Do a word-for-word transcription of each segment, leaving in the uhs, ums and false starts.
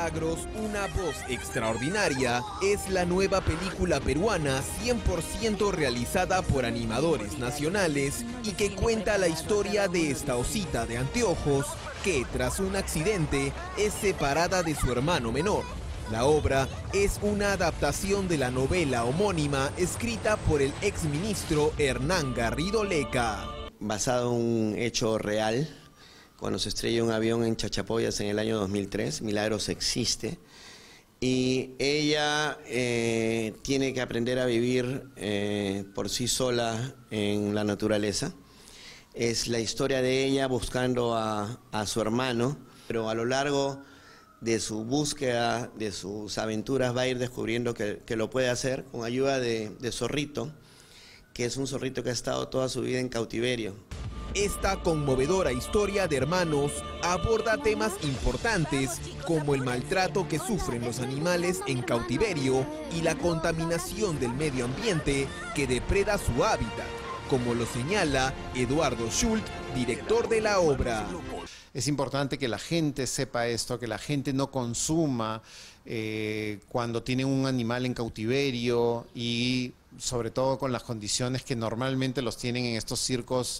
Milagros, una voz extraordinaria, es la nueva película peruana cien por ciento realizada por animadores nacionales y que cuenta la historia de esta osita de anteojos que, tras un accidente, es separada de su hermano menor. La obra es una adaptación de la novela homónima escrita por el exministro Hernán Garrido Leca. Basado en un hecho real, cuando se estrella un avión en Chachapoyas en el año dos mil tres, Milagros existe, y ella eh, tiene que aprender a vivir eh, por sí sola en la naturaleza. Es la historia de ella buscando a, a su hermano, pero a lo largo de su búsqueda, de sus aventuras, va a ir descubriendo que, que lo puede hacer con ayuda de, de Zorrito, que es un zorrito que ha estado toda su vida en cautiverio. Esta conmovedora historia de hermanos aborda temas importantes como el maltrato que sufren los animales en cautiverio y la contaminación del medio ambiente que depreda su hábitat, como lo señala Eduardo Schultz, director de la obra. Es importante que la gente sepa esto, que la gente no consuma eh, cuando tienen un animal en cautiverio y sobre todo con las condiciones que normalmente los tienen en estos circos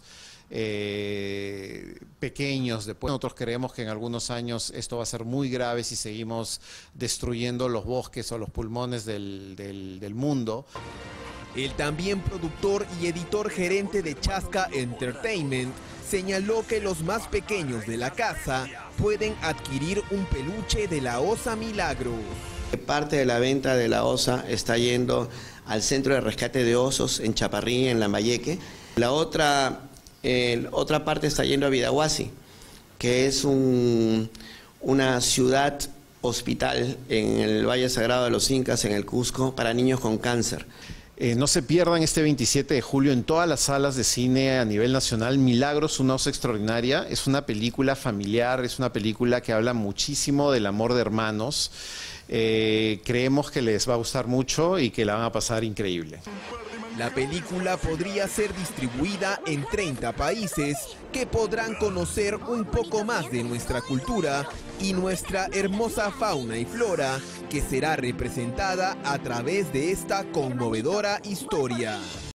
eh, pequeños. Después nosotros creemos que en algunos años esto va a ser muy grave si seguimos destruyendo los bosques o los pulmones del, del, del mundo. El también productor y editor gerente de Chasca Entertainment señaló que los más pequeños de la casa pueden adquirir un peluche de la osa Milagros. Parte de la venta de la osa está yendo al Centro de Rescate de Osos en Chaparrí, en Lambayeque. La otra, eh, otra parte está yendo a Vidahuasi, que es un, una ciudad hospital en el Valle Sagrado de los Incas, en el Cusco, para niños con cáncer. Eh, no se pierdan este veintisiete de julio en todas las salas de cine a nivel nacional Milagros, una osa extraordinaria. Es una película familiar, es una película que habla muchísimo del amor de hermanos. Eh, creemos que les va a gustar mucho y que la van a pasar increíble. La película podría ser distribuida en treinta países que podrán conocer un poco más de nuestra cultura y nuestra hermosa fauna y flora que será representada a través de esta conmovedora historia.